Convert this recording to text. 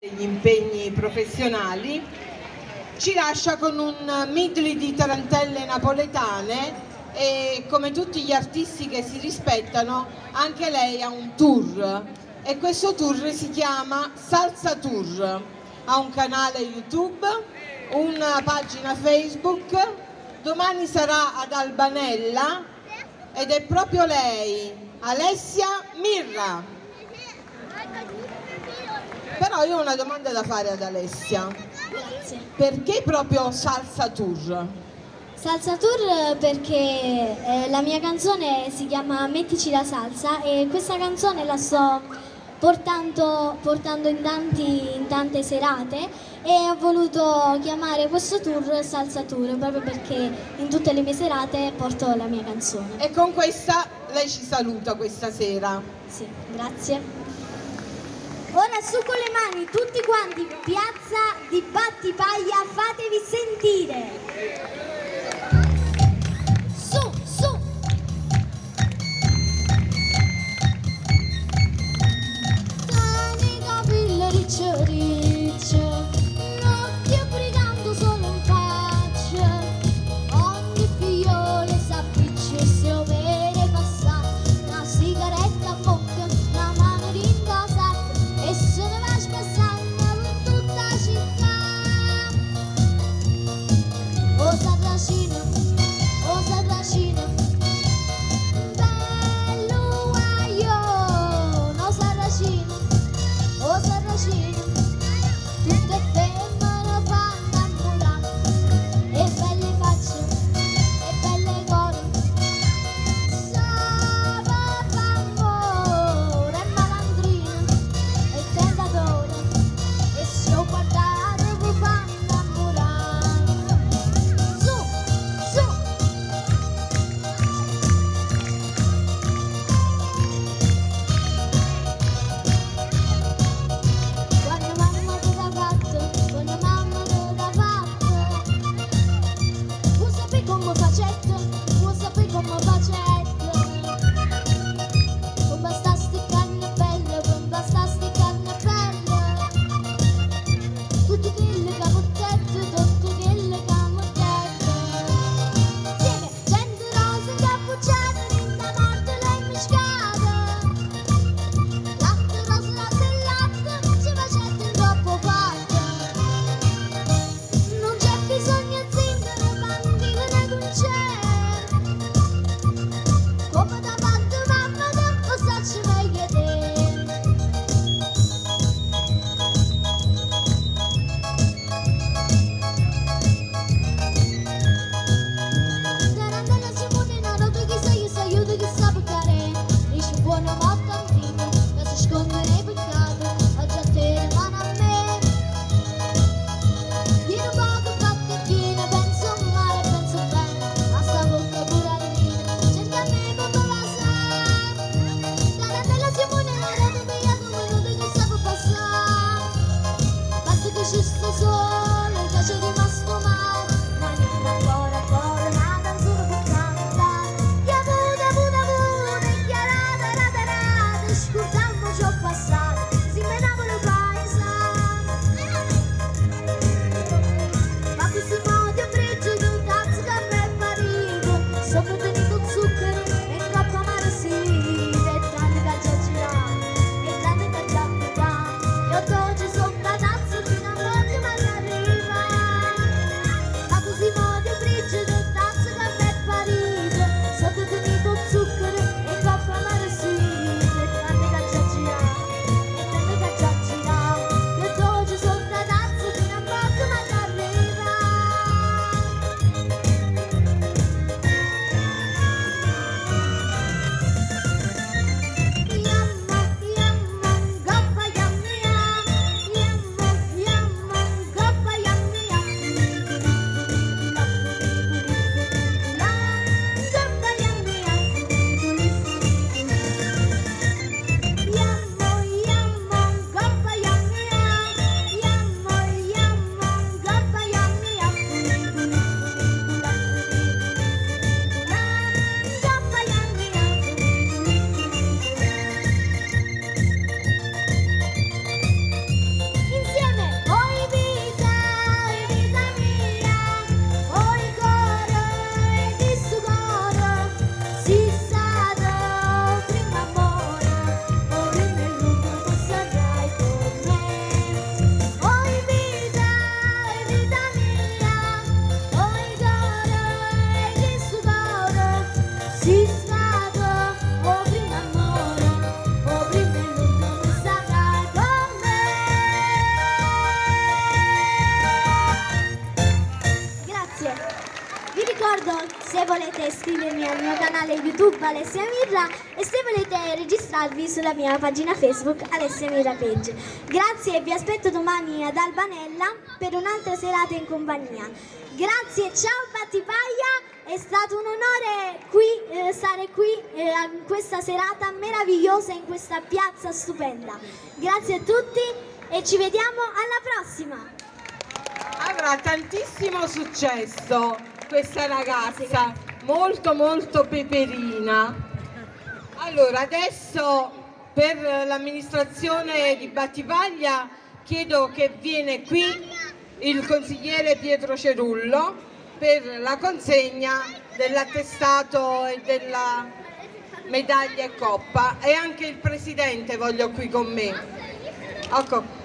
degli impegni professionali, ci lascia con un medley di tarantelle napoletane e, come tutti gli artisti che si rispettano, anche lei ha un tour e questo tour si chiama Salsa Tour. Ha un canale YouTube, una pagina Facebook, domani sarà ad Albanella ed è proprio lei, Alessia Mirra. Però io ho una domanda da fare ad Alessia. Grazie. Perché proprio Salsa Tour? Salsa Tour perché la mia canzone si chiama Mettici la salsa e questa canzone la sto portando in tante serate e ho voluto chiamare questo tour Salsa Tour proprio perché in tutte le mie serate porto la mia canzone. E con questa lei ci saluta questa sera. Sì, grazie. Ora su con le mani, tutti quanti, piazza di Battipaglia, fatevi sentire! Su, su! Tani capille riccio riccio, non ti brigando solo in faccia, ogni figliole s'appiccia e si overe passare, una sigaretta a bocca, una mano rindosa e se ne va spassando per tutta la città. O Sarracino, bello guaglione, o Sarracino, tutte femmine fanno innamorare, e belle facce, e belle cuore, sapeva amore, e malandrina, e tentatore, e se lo guardate vi fanno innamorare. Su, su! Quando mamma te l'ha fatto, quando mamma te l'ha fatto, vuoi sapere come facetto, vuoi sapere come facetto, come sta sti canne belle, come sta sti canne belle, tutti quelli che avevo detto, tutti quelli che avevo detto, insieme, gente rosa incappucciata, rinda morte lei mi scade, latte rosa e latte, ci facete troppo forte, non c'è bisogno di zingare, bambine né concerti, come davanti mamma tempo starci meglio te. Tarantella si muove in oro, tu chi sei, io so aiuto chi sa peccare, dice buona morte antica, che si sconde nei peccati, oggi a te mano a me. Viene poco fatto e viene, penso male, penso bene, ma sta bocca puralina, cerca a me come la sa. Tarantella si muove in oro, tu pigliato un minuto che sa può passare, basta che ci sto solo, che c'è rimasto male, ma niente ancora, una canzone per cantare, che pure, chiarata, rata, scordammo ciò passato, si menava le paesane. Ma questi modi a freddo di un cazzo che mi è parito, sopra tenuto zucchero e troppo amare sì, e tanti che già girano, e tanti che già picano, e oggi sopra tazzo fino a morte ma non arriva. Ma così modi a freddo di un cazzo che mi è parito, sopra tenuto zucchero e troppo amare sì, e tanti che già girano, e tanti che già girano, e oggi sopra tazzo fino a morte ma non arriva. Yamma, goppa, yamma, seguirmi al mio canale YouTube Alessia Mirra e se volete registrarvi sulla mia pagina Facebook Alessia Mirra Page. Grazie e vi aspetto domani ad Albanella per un'altra serata in compagnia. Grazie, ciao Battipaglia, è stato un onore stare qui in questa serata meravigliosa in questa piazza stupenda. Grazie a tutti e ci vediamo alla prossima! Avrà tantissimo successo questa ragazza, molto peperina. Allora, adesso per l'amministrazione di Battipaglia chiedo che viene qui il consigliere Pietro Cerullo per la consegna dell'attestato e della medaglia e coppa, e anche il presidente voglio qui con me. Ecco.